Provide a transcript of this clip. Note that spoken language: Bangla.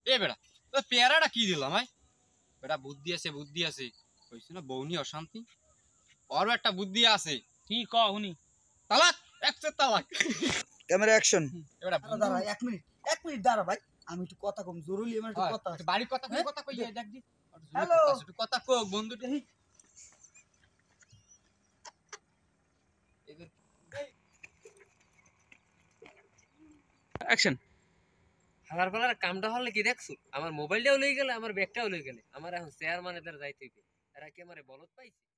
এ বেড়া তো পেয়ারাটা কি দিলাম ভাই বেটা বুদ্ধি আছে কইছ না বউনি অশান্তি ওর একটা বুদ্ধি আছে কি ক হুনি তালাক একশো তালাক ক্যামেরা অ্যাকশন। এবারে দাঁড়া 1 মিনিট দাঁড়া ভাই, আমি একটু কথা কম, জরুরি আমার একটু কথা আছে। বাড়ির কথা কোন কথা কই দেখ দি হ্যালো একটু কথা কো বন্ধু অ্যাকশন হালার পালার কামটা হলে কি দেখছো আমার মোবাইলটাও লই গেলে আমার ব্যাগটাও লই গেলে আমার এখন চেয়ারম্যানের দ্বারা যাইতে হইবে এরা কি আমারে বলত পাইছে